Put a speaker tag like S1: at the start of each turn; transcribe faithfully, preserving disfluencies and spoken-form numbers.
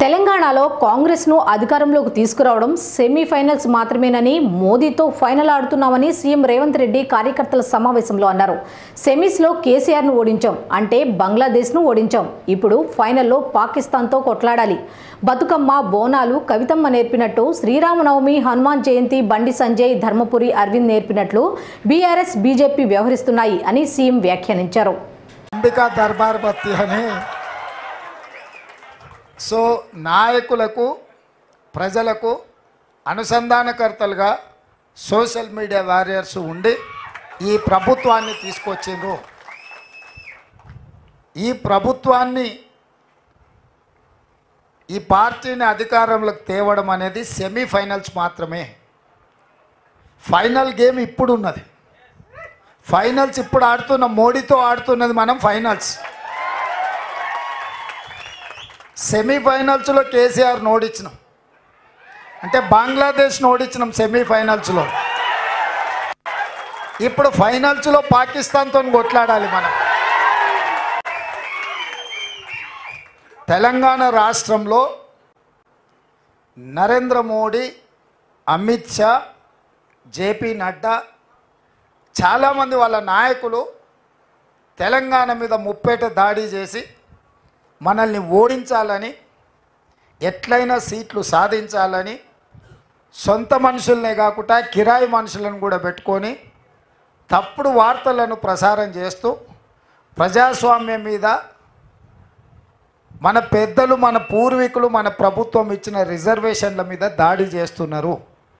S1: తెలంగాణలో కాంగ్రెస్ను అధికారంలోకి తీసుకురావడం సెమీఫైనల్స్ మాత్రమేనని, మోదీతో ఫైనల్ ఆడుతున్నామని సీఎం రేవంత్ రెడ్డి కార్యకర్తల సమావేశంలో అన్నారు. సెమీస్లో కేసీఆర్ను ఓడించాం అంటే బంగ్లాదేశ్ను ఓడించాం. ఇప్పుడు ఫైనల్లో పాకిస్తాన్తో కొట్లాడాలి. బతుకమ్మ, బోనాలు కవితమ్మ నేర్పినట్టు, శ్రీరామనవమి, హనుమాన్ జయంతి బండి సంజయ్, ధర్మపురి అరవింద్ నేర్పినట్లు బీఆర్ఎస్, బీజేపీ వ్యవహరిస్తున్నాయి అని సీఎం వ్యాఖ్యానించారు.
S2: అంబికా దర్బార్ బత్తి అని సో నాయకులకు, ప్రజలకు అనుసంధానకర్తలుగా సోషల్ మీడియా వారియర్స్ ఉండి ఈ ప్రభుత్వాన్ని తీసుకొచ్చిండ్రు. ఈ ప్రభుత్వాన్ని, ఈ పార్టీని అధికారంలోకి తేవడం అనేది సెమీఫైనల్స్ మాత్రమే. ఫైనల్ గేమ్ ఇప్పుడు ఉన్నది. ఫైనల్స్ ఇప్పుడు ఆడుతున్న మోడీతో ఆడుతున్నది మనం ఫైనల్స్. సెమీఫైనల్స్లో కేసీఆర్ ఓడించినాం అంటే బంగ్లాదేశ్ ఓడించినాం సెమీఫైనల్స్లో. ఇప్పుడు ఫైనల్స్లో పాకిస్తాన్తో కొట్లాడాలి మనం. తెలంగాణ రాష్ట్రంలో నరేంద్ర మోడీ, అమిత్ షా, జేపీ నడ్డా, చాలామంది వాళ్ళ నాయకులు తెలంగాణ మీద ముప్పేట దాడి చేసి మనల్ని ఓడించాలని, ఎట్లయినా సీట్లు సాధించాలని సొంత మనుషులనే కాకుండా కిరాయి మనుషులను కూడా పెట్టుకొని తప్పుడు వార్తలను ప్రసారం చేస్తూ ప్రజాస్వామ్యం మీద, మన పెద్దలు, మన పూర్వీకులు, మన ప్రభుత్వం ఇచ్చిన రిజర్వేషన్ల మీద దాడి చేస్తున్నారు.